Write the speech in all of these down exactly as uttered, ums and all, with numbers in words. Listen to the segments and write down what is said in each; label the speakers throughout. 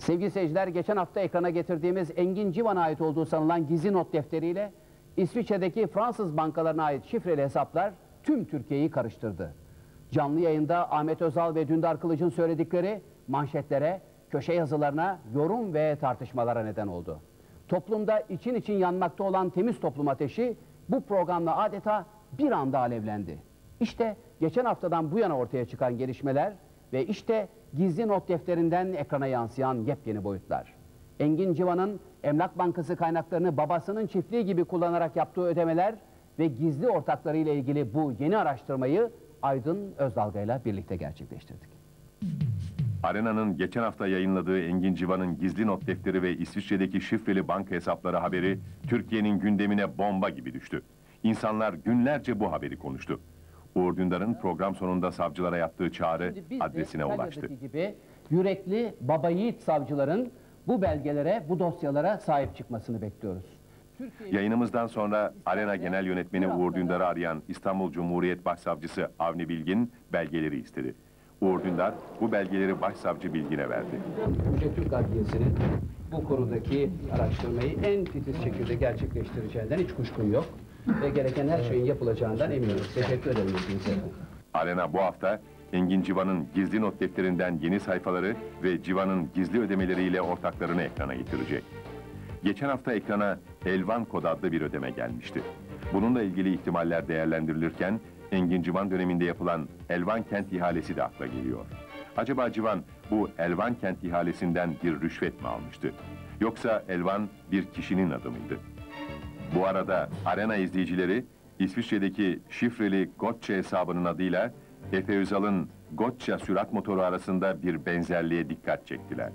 Speaker 1: Sevgili seyirciler, geçen hafta ekrana getirdiğimiz Engin Civan'a ait olduğu sanılan gizli not defteriyle İsviçre'deki Fransız bankalarına ait şifreli hesaplar tüm Türkiye'yi karıştırdı. Canlı yayında Ahmet Özal ve Dündar Kılıç'ın söyledikleri manşetlere, köşe yazılarına, yorum ve tartışmalara neden oldu. Toplumda için için yanmakta olan temiz toplum ateşi bu programla adeta bir anda alevlendi. İşte geçen haftadan bu yana ortaya çıkan gelişmeler ve işte gizli not defterinden ekrana yansıyan yepyeni boyutlar. Engin Civan'ın Emlak Bankası kaynaklarını babasının çiftliği gibi kullanarak yaptığı ödemeler ve gizli ortaklarıyla ilgili bu yeni araştırmayı Aydın Özdalga ile birlikte gerçekleştirdik.
Speaker 2: Arena'nın geçen hafta yayınladığı Engin Civan'ın gizli not defteri ve İsviçre'deki şifreli banka hesapları haberi Türkiye'nin gündemine bomba gibi düştü. İnsanlar günlerce bu haberi konuştu. Uğur Dündar'ın program sonunda savcılara yaptığı çağrı adresine ulaştı.
Speaker 1: Gibi yürekli baba yiğit savcıların bu belgelere, bu dosyalara sahip çıkmasını bekliyoruz.
Speaker 2: Yayınımızdan sonra Arena Genel Yönetmeni Uğur Dündar'ı arayan İstanbul Cumhuriyet Başsavcısı Avni Bilgin belgeleri istedi. Uğur Dündar bu belgeleri Başsavcı Bilgin'e verdi.
Speaker 1: Yüce Türk Adliyesi'nin bu konudaki araştırmayı en titiz şekilde gerçekleştireceğinden hiç kuşkum yok. Ve gereken her şeyin yapılacağından eminiz. Teşekkür ederim.
Speaker 2: Arena bu hafta Engin Civan'ın gizli not defterinden yeni sayfaları ve Civan'ın gizli ödemeleriyle ortaklarını ekrana getirecek. Geçen hafta ekrana Elvan Kod adlı bir ödeme gelmişti. Bununla ilgili ihtimaller değerlendirilirken Engin Civan döneminde yapılan Elvan Kent ihalesi de akla geliyor. Acaba Civan bu Elvan Kent ihalesinden bir rüşvet mi almıştı? Yoksa Elvan bir kişinin adı mıydı? Bu arada Arena izleyicileri İsviçre'deki şifreli Gotcha hesabının adıyla Efe Özal'ın Gotcha sürat motoru arasında bir benzerliğe dikkat çektiler.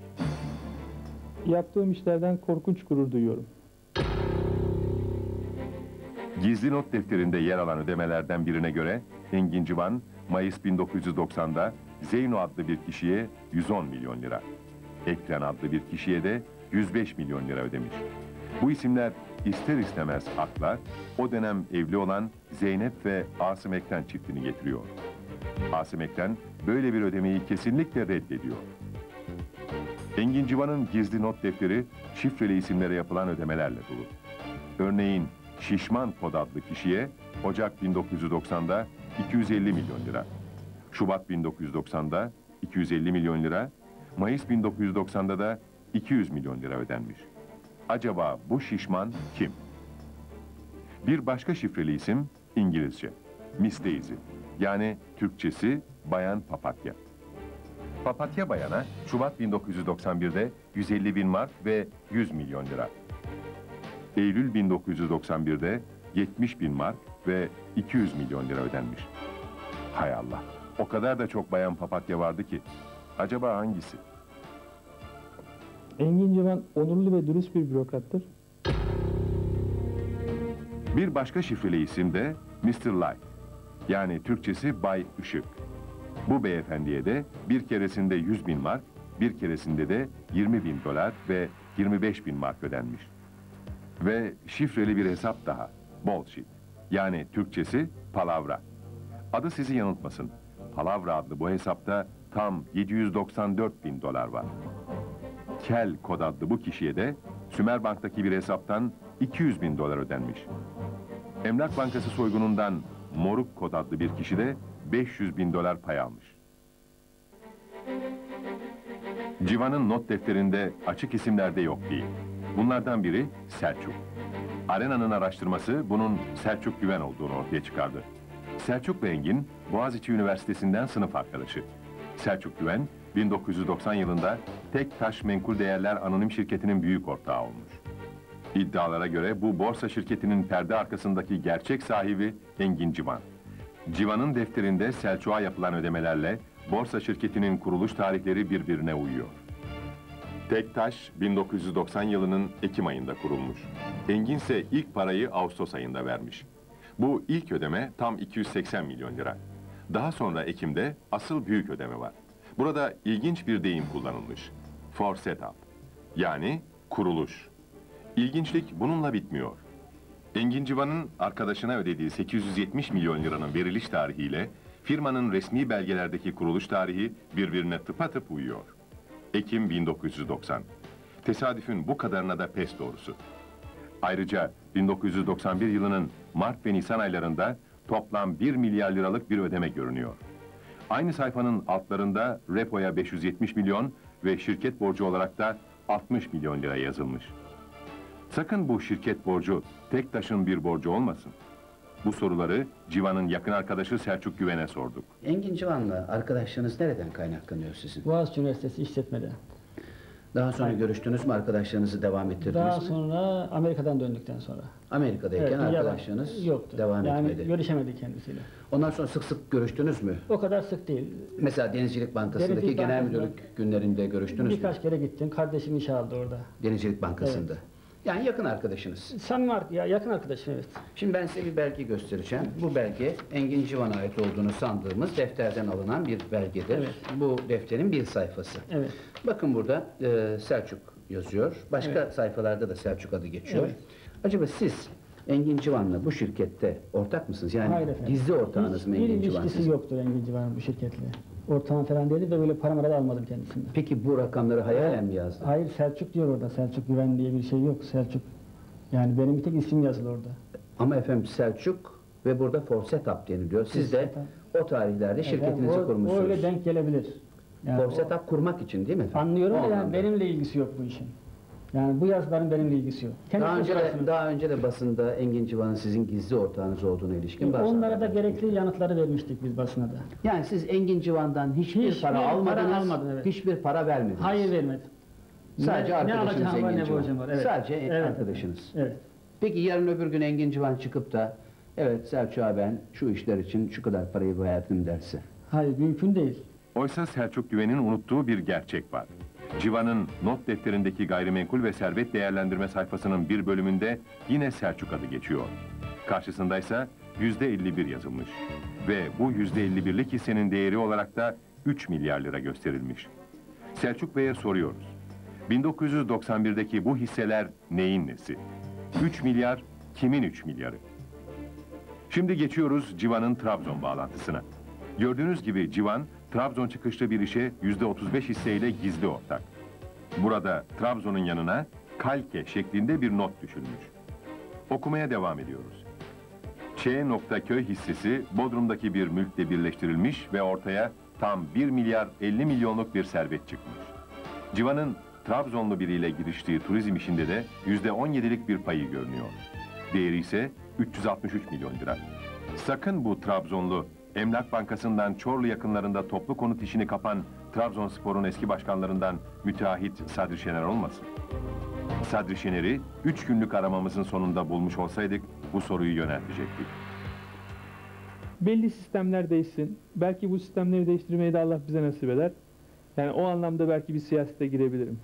Speaker 3: Yaptığım işlerden korkunç gurur duyuyorum.
Speaker 2: Gizli not defterinde yer alan ödemelerden birine göre Engin Civan, Mayıs bin dokuz yüz doksan'da Zeyno adlı bir kişiye yüz on milyon lira, Ekrem adlı bir kişiye de yüz beş milyon lira ödemiş. Bu isimler ister istemez akla o dönem evli olan Zeynep ve Asım Ekten çiftini getiriyor. Asım Ekten böyle bir ödemeyi kesinlikle reddediyor. Engin Civan'ın gizli not defteri şifreli isimlere yapılan ödemelerle dolu. Örneğin Şişman Kod adlı kişiye Ocak bin dokuz yüz doksan'da iki yüz elli milyon lira, Şubat bin dokuz yüz doksan'da iki yüz elli milyon lira, Mayıs bin dokuz yüz doksan'da da iki yüz milyon lira ödenmiş. Acaba bu şişman kim? Bir başka şifreli isim İngilizce, Miss Daisy, yani Türkçesi Bayan Papatya. Papatya Bayan'a Şubat bin dokuz yüz doksan bir'de yüz elli bin mark ve yüz milyon lira. Eylül bin dokuz yüz doksan bir'de yetmiş bin mark ve iki yüz milyon lira ödenmiş. Hay Allah, o kadar da çok Bayan Papatya vardı ki, acaba hangisi?
Speaker 3: Engin Civan onurlu ve dürüst bir bürokrattır.
Speaker 2: Bir başka şifreli isim de mister Light, yani Türkçesi Bay Işık. Bu beyefendiye de bir keresinde yüz bin mark, bir keresinde de yirmi bin dolar ve yirmi beş bin mark ödenmiş. Ve şifreli bir hesap daha, Bullshit, yani Türkçesi Palavra. Adı sizi yanıltmasın, Palavra adlı bu hesapta tam yedi yüz doksan dört bin dolar var. Kel Kod adlı bu kişiye de Sümer Bank'taki bir hesaptan iki yüz bin dolar ödenmiş. Emlak Bankası soygunundan Moruk Kod adlı bir kişi de beş yüz bin dolar pay almış. Civan'ın not defterinde açık isimlerde yok değil. Bunlardan biri Selçuk. Arena'nın araştırması bunun Selçuk Güven olduğunu ortaya çıkardı. Selçuk ve Engin, Boğaziçi Üniversitesi'nden sınıf arkadaşı. Selçuk Güven, bin dokuz yüz doksan yılında Tektaş Menkul Değerler Anonim Şirketi'nin büyük ortağı olmuş. İddialara göre bu borsa şirketinin perde arkasındaki gerçek sahibi Engin Civan. Civan'ın defterinde Selçuk'a yapılan ödemelerle borsa şirketinin kuruluş tarihleri birbirine uyuyor. Tektaş bin dokuz yüz doksan yılının Ekim ayında kurulmuş. Engin ise ilk parayı Ağustos ayında vermiş. Bu ilk ödeme tam iki yüz seksen milyon lira. Daha sonra Ekim'de asıl büyük ödeme var. Burada ilginç bir deyim kullanılmış. For setup, yani kuruluş. İlginçlik bununla bitmiyor. Engin Civan'ın arkadaşına ödediği sekiz yüz yetmiş milyon liranın veriliş tarihiyle firmanın resmi belgelerdeki kuruluş tarihi birbirine tıpatıp uyuyor. Ekim bin dokuz yüz doksan. Tesadüfün bu kadarına da pes doğrusu. Ayrıca bin dokuz yüz doksan bir yılının Mart ve Nisan aylarında toplam bir milyar liralık bir ödeme görünüyor. Aynı sayfanın altlarında repoya beş yüz yetmiş milyon ve şirket borcu olarak da altmış milyon lira yazılmış. Sakın bu şirket borcu Tektaş'ın bir borcu olmasın. Bu soruları Civan'ın yakın arkadaşı Selçuk Güven'e sorduk.
Speaker 1: Engin Civan'la arkadaşlığınız nereden kaynaklanıyor sizin?
Speaker 3: Boğaziçi Üniversitesi işletmede.
Speaker 1: Daha sonra görüştünüz mü, arkadaşlarınızı devam ettirdiniz
Speaker 3: Daha
Speaker 1: mi?
Speaker 3: sonra Amerika'dan döndükten sonra.
Speaker 1: Amerika'dayken
Speaker 3: Evet,
Speaker 1: arkadaşlığınız
Speaker 3: yoktu.
Speaker 1: devam
Speaker 3: yani
Speaker 1: etmedi.
Speaker 3: görüşemedik kendisiyle.
Speaker 1: Ondan sonra sık sık görüştünüz mü?
Speaker 3: O kadar sık değil.
Speaker 1: Mesela Denizcilik Bankası'ndaki
Speaker 3: Denizcilik
Speaker 1: genel
Speaker 3: Bankası'nda
Speaker 1: müdürlük günlerinde görüştünüz
Speaker 3: Birkaç
Speaker 1: mü?
Speaker 3: kere gittim. Kardeşim işe aldı orada.
Speaker 1: Denizcilik Bankası'nda.
Speaker 3: Evet.
Speaker 1: Yani yakın arkadaşınız.
Speaker 3: Samimi ar- ya yakın arkadaşım, evet.
Speaker 1: Şimdi ben size bir belge göstereceğim. Bu belge Engin Civan'a ait olduğunu sandığımız defterden alınan bir belgedir.
Speaker 3: Evet.
Speaker 1: Bu defterin bir sayfası.
Speaker 3: Evet.
Speaker 1: Bakın burada e, Selçuk yazıyor. Başka
Speaker 3: Evet.
Speaker 1: sayfalarda da Selçuk adı geçiyor.
Speaker 3: Evet.
Speaker 1: Acaba siz Engin Civan'la bu şirkette ortak mısınız? Yani
Speaker 3: Hayır efendim.
Speaker 1: gizli ortağınız mı
Speaker 3: Hiçbir
Speaker 1: Engin Civan
Speaker 3: ilişkisi
Speaker 1: sizin?
Speaker 3: yoktur Engin Civan'ın bu şirketle. Ortağım falan değildi ve böyle para mara da almadım kendisinden.
Speaker 1: Peki bu rakamları hayalen mi yazdın?
Speaker 3: Hayır, Selçuk diyor orada. Selçuk Güven diye bir şey yok. Selçuk. Yani benim bir tek isim yazılı orada.
Speaker 1: Ama efendim Selçuk ve burada Forsetap deniliyor. Siz de
Speaker 3: Forsetap.
Speaker 1: o tarihlerde şirketinizi
Speaker 3: Yani o,
Speaker 1: kurmuşsunuz.
Speaker 3: o öyle denk gelebilir. Yani
Speaker 1: Forsetap kurmak için değil mi
Speaker 3: o-
Speaker 1: efendim?
Speaker 3: anlıyorum
Speaker 1: O
Speaker 3: da yani
Speaker 1: anlamda.
Speaker 3: benimle ilgisi yok bu işin. Yani bu yazıların benimle ilgisi yok. Kendi
Speaker 1: Daha önce de,
Speaker 3: konuşarsınız.
Speaker 1: daha önce de basında Engin Civan'ın sizin gizli ortağınız olduğuna ilişkin bazı
Speaker 3: Onlara da
Speaker 1: haberler
Speaker 3: gerekli
Speaker 1: çıkmıştı.
Speaker 3: yanıtları vermiştik biz basına da.
Speaker 1: Yani siz Engin Civan'dan hiçbir
Speaker 3: Hiçbir
Speaker 1: para
Speaker 3: para
Speaker 1: almadınız,
Speaker 3: almadım, evet.
Speaker 1: hiçbir para vermediniz.
Speaker 3: Hayır, vermedim.
Speaker 1: Sadece
Speaker 3: Ne- ne
Speaker 1: arkadaşınız
Speaker 3: alacağım var,
Speaker 1: Engin
Speaker 3: ne
Speaker 1: Civan.
Speaker 3: borcum var, evet.
Speaker 1: Sadece
Speaker 3: Evet.
Speaker 1: arkadaşınız.
Speaker 3: Evet.
Speaker 1: Peki yarın öbür gün Engin Civan çıkıp da evet Selçuk'a ben şu işler için şu kadar parayı verdim derse.
Speaker 3: Hayır, mümkün değil.
Speaker 2: Oysa Selçuk Güven'in unuttuğu bir gerçek var. Civan'ın not defterindeki gayrimenkul ve servet değerlendirme sayfasının bir bölümünde yine Selçuk adı geçiyor. Karşısındaysa yüzde elli bir yazılmış. Ve bu yüzde elli birlik hissenin değeri olarak da üç milyar lira gösterilmiş. Selçuk Bey'e soruyoruz. bin dokuz yüz doksan birdeki bu hisseler neyin nesi? üç milyar kimin üç milyarı? Şimdi geçiyoruz Civan'ın Trabzon bağlantısına. Gördüğünüz gibi Civan, Trabzon çıkışlı bir işe yüzde otuz beş hisseyle gizli ortak. Burada Trabzon'un yanına kalke şeklinde bir not düşülmüş. Okumaya devam ediyoruz. Ç. Köy hissesi Bodrum'daki bir mülkle birleştirilmiş ve ortaya tam bir milyar elli milyonluk bir servet çıkmış. Civan'ın Trabzonlu biriyle giriştiği turizm işinde de yüzde on yedilik bir payı görünüyor. Değeri ise üç yüz altmış üç milyon lira. Sakın bu Trabzonlu, Emlak Bankası'ndan Çorlu yakınlarında toplu konut işini kapan Trabzonspor'un eski başkanlarından müteahhit Sadri Şener olmasın. Sadri Şener'i üç günlük aramamızın sonunda bulmuş olsaydık bu soruyu yöneltecektik.
Speaker 4: Belli sistemler değişsin. Belki bu sistemleri değiştirmeyi de Allah bize nasip eder. Yani o anlamda belki bir siyasete girebilirim.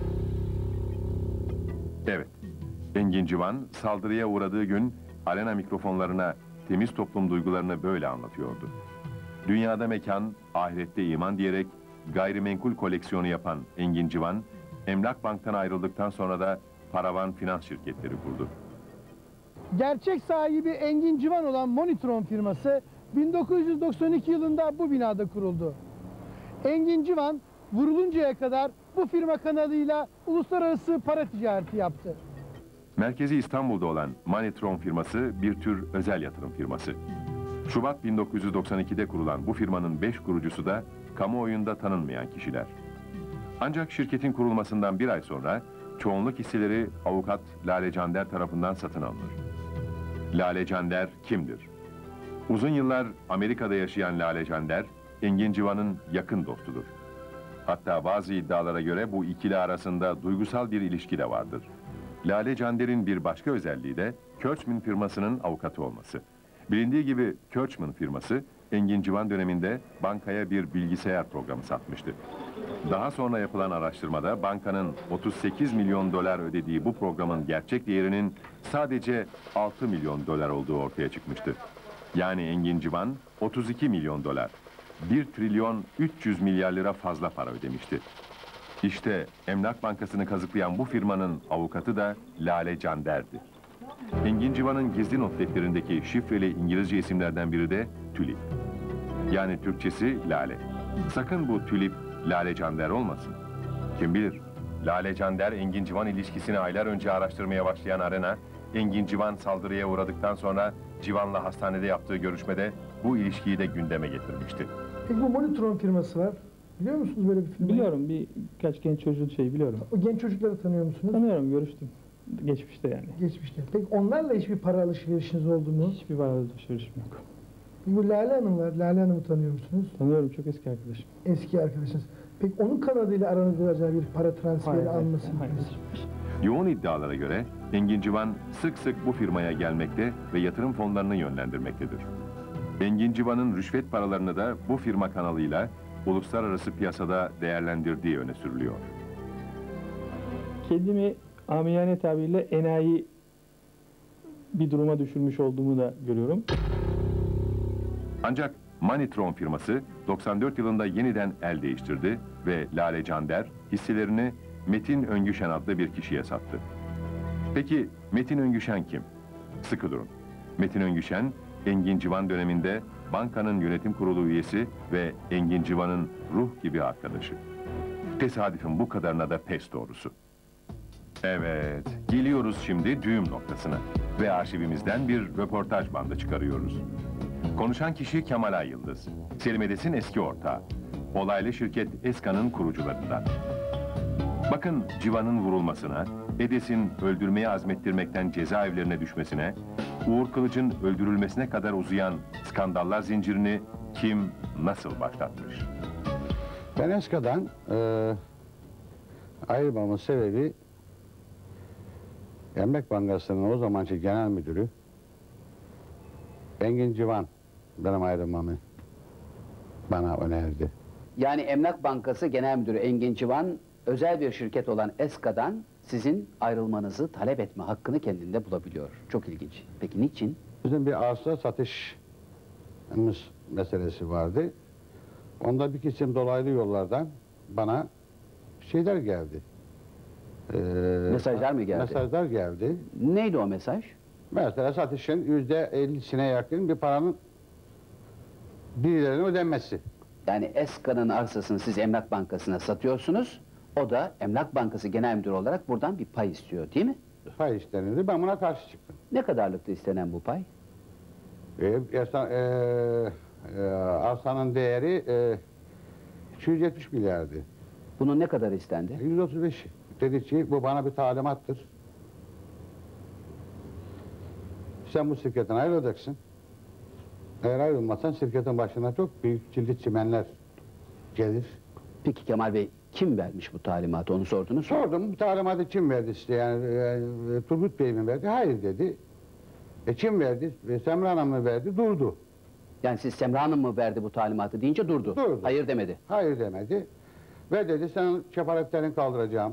Speaker 2: Evet, Engin Civan saldırıya uğradığı gün Alena mikrofonlarına temiz toplum duygularını böyle anlatıyordu. Dünyada mekan, ahirette iman diyerek gayrimenkul koleksiyonu yapan Engin Civan, Emlak Bank'tan ayrıldıktan sonra da paravan finans şirketleri kurdu.
Speaker 5: Gerçek sahibi Engin Civan olan Monitron firması bin dokuz yüz doksan iki yılında bu binada kuruldu. Engin Civan vuruluncaya kadar bu firma kanalıyla uluslararası para ticareti yaptı.
Speaker 2: Merkezi İstanbul'da olan Monitron firması bir tür özel yatırım firması. Şubat bin dokuz yüz doksan ikide kurulan bu firmanın beş kurucusu da kamuoyunda tanınmayan kişiler. Ancak şirketin kurulmasından bir ay sonra çoğunluk hisseleri avukat Lale Cander tarafından satın alınır. Lale Cander kimdir? Uzun yıllar Amerika'da yaşayan Lale Cander, Engin Civan'ın yakın dostudur. Hatta bazı iddialara göre bu ikili arasında duygusal bir ilişki de vardır. Lale Cander'in bir başka özelliği de Kirchman firmasının avukatı olması. Bilindiği gibi Kirchman firması, Engin Civan döneminde bankaya bir bilgisayar programı satmıştı. Daha sonra yapılan araştırmada bankanın otuz sekiz milyon dolar ödediği bu programın gerçek değerinin sadece altı milyon dolar olduğu ortaya çıkmıştı. Yani Engin Civan otuz iki milyon dolar, bir trilyon üç yüz milyar lira fazla para ödemişti. İşte Emlak Bankası'nı kazıklayan bu firmanın avukatı da Lale Cander'di. Engin Civan'ın gizli not defterindeki şifreli İngilizce isimlerden biri de Tülip. Yani Türkçesi Lale. Sakın bu Tülip Lale Cander olmasın. Kim bilir, Lale Cander Engin Civan ilişkisini aylar önce araştırmaya başlayan Arena, Engin Civan saldırıya uğradıktan sonra Civan'la hastanede yaptığı görüşmede bu ilişkiyi de gündeme getirmişti.
Speaker 5: Peki bu Monitron firması var. Biliyor musunuz böyle bir firmayı?
Speaker 4: Biliyorum, bir birkaç genç çocuğun şeyi biliyorum.
Speaker 5: O genç çocukları tanıyor musunuz?
Speaker 4: Tanıyorum, görüştüm. Geçmişte yani.
Speaker 5: Geçmişte. Peki onlarla hiçbir para alışverişiniz oldu mu?
Speaker 4: Hiçbir para alışverişim yok.
Speaker 5: Peki bu Lale Hanım var. Lale Hanım'ı tanıyor musunuz?
Speaker 4: Tanıyorum, çok eski arkadaşım.
Speaker 5: Eski arkadaşınız. Peki onun kanadıyla aranızda acaba bir para transferi alması mı?
Speaker 4: hayır.
Speaker 2: Yoğun iddialara göre Engin Civan sık sık bu firmaya gelmekte ve yatırım fonlarını yönlendirmektedir. Engin Civan'ın rüşvet paralarını da bu firma kanalıyla uluslararası piyasada değerlendirdiği öne sürülüyor.
Speaker 4: Kendimi amiyane tabirle enayi bir duruma düşürmüş olduğumu da görüyorum.
Speaker 2: Ancak Monitron firması doksan dört yılında yeniden el değiştirdi ve Lale Cander hisselerini Metin Öngüşen adlı bir kişiye sattı. Peki Metin Öngüşen kim? Sıkı durun. Metin Öngüşen, Engin Civan döneminde bankanın yönetim kurulu üyesi ve Engin Civan'ın ruh gibi arkadaşı. Tesadüfün bu kadarına da pes doğrusu. Evet, geliyoruz şimdi düğüm noktasına ve arşivimizden bir röportaj bandı çıkarıyoruz. Konuşan kişi Kemal Ay Yıldız, Selim Edes'in eski ortağı. Olaylı şirket Eska'nın kurucularından. Bakın Civan'ın vurulmasına, Edes'in öldürmeyi azmettirmekten cezaevlerine düşmesine, Uğur Kılıç'ın öldürülmesine kadar uzayan skandallar zincirini kim, nasıl başlatmış?
Speaker 6: Ben Eska'dan e, ayrılmamın sebebi Emlak Bankası'nın o zamanki genel müdürü Engin Civan benim ayrılmamı bana önerdi.
Speaker 1: Yani Emlak Bankası Genel Müdürü Engin Civan, özel bir şirket olan Eska'dan sizin ayrılmanızı talep etme hakkını kendinde bulabiliyor. Çok ilginç. Peki niçin?
Speaker 6: Bizim bir arsa satışımız meselesi vardı. Onda bir kısım dolaylı yollardan bana şeyler geldi. Ee,
Speaker 1: Mesajlar mı geldi?
Speaker 6: Mesajlar geldi.
Speaker 1: Neydi o mesaj?
Speaker 6: Mesela satışın yüzde ellisine yakın bir paranın birilerine ödenmesi.
Speaker 1: Yani Eska'nın arsasını siz Emlak Bankası'na satıyorsunuz. O da Emlak Bankası Genel Müdürü olarak buradan bir pay istiyor, değil mi?
Speaker 6: Pay istenildi. Ben buna karşı çıktım.
Speaker 1: Ne kadarlıktı istenen bu pay?
Speaker 6: Ee, ersa- e, e, arsanın değeri e, iki yüz yetmiş milyardı.
Speaker 1: Bunun ne kadar istendi?
Speaker 6: yüz otuz beş. Dedi ki bu bana bir talimattır. Sen bu şirketten ayrılacaksın. Eğer ayrılmazsan şirketin başına çok büyük cildi çimenler gelir.
Speaker 1: Peki Kemal Bey, kim vermiş bu talimatı, onu sordunuz?
Speaker 6: Sordum, bu talimatı kim verdi işte yani e, Turgut Bey mi verdi? Hayır dedi. E kim verdi? E, Semra Hanım mı verdi? Durdu.
Speaker 1: Yani siz Semra Hanım mı verdi bu talimatı deyince durdu.
Speaker 6: Durdu.
Speaker 1: Hayır demedi.
Speaker 6: Hayır demedi. Ve dedi sen kefaletlerini kaldıracağım.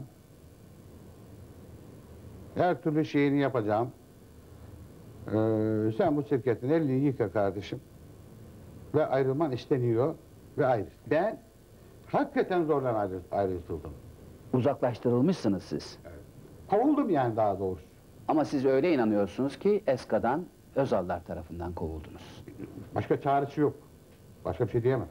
Speaker 6: Her türlü şeyini yapacağım. Ee, sen bu şirketin elini yıka kardeşim. Ve ayrılman isteniyor ve ayrıl. Ben hakikaten zorla ayrı, ayrıldım.
Speaker 1: Uzaklaştırılmışsınız siz.
Speaker 6: Kovuldum yani daha doğrusu.
Speaker 1: Ama siz öyle inanıyorsunuz ki Eska'dan Özallar tarafından kovuldunuz.
Speaker 6: Başka çaresi yok. Başka bir şey diyemem.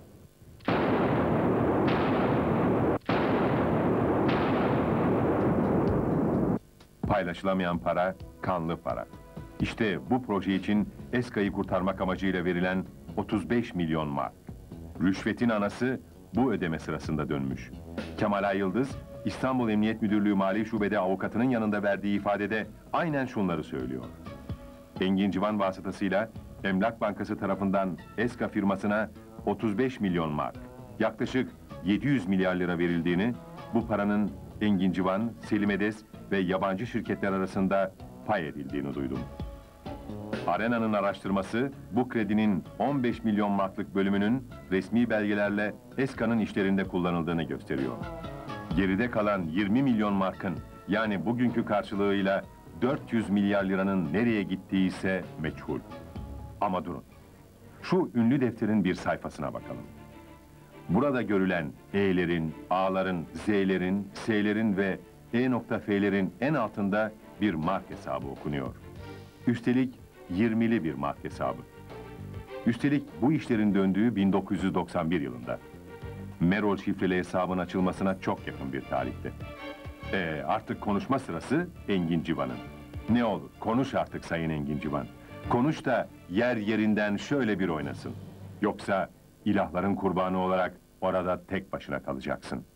Speaker 2: Paylaşılamayan para, kanlı para. İşte bu proje için Eska'yı kurtarmak amacıyla verilen otuz beş milyon mark. Rüşvetin anası bu ödeme sırasında dönmüş. Kemal Ay Yıldız, İstanbul Emniyet Müdürlüğü Mali Şube'de avukatının yanında verdiği ifadede aynen şunları söylüyor. Engin Civan vasıtasıyla Emlak Bankası tarafından Eska firmasına otuz beş milyon mark, yaklaşık yedi yüz milyar lira verildiğini, bu paranın Engin Civan, Selim Edes ve yabancı şirketler arasında pay edildiğini duydum. Arena'nın araştırması, bu kredinin on beş milyon marklık bölümünün resmi belgelerle Eska'nın işlerinde kullanıldığını gösteriyor. Geride kalan yirmi milyon markın, yani bugünkü karşılığıyla dört yüz milyar liranın nereye gittiği ise meçhul. Ama durun, şu ünlü defterin bir sayfasına bakalım. Burada görülen E'lerin, A'ların, Z'lerin, S'lerin ve E.F'lerin en altında bir mark hesabı okunuyor. Üstelik yirmili bir mark hesabı. Üstelik bu işlerin döndüğü bin dokuz yüz doksan bir yılında. Merol şifreli hesabın açılmasına çok yakın bir tarihte. Ee, artık konuşma sırası Engin Civan'ın. Ne olur, konuş artık Sayın Engin Civan. Konuş da yer yerinden şöyle bir oynasın. Yoksa ilahların kurbanı olarak orada tek başına kalacaksın.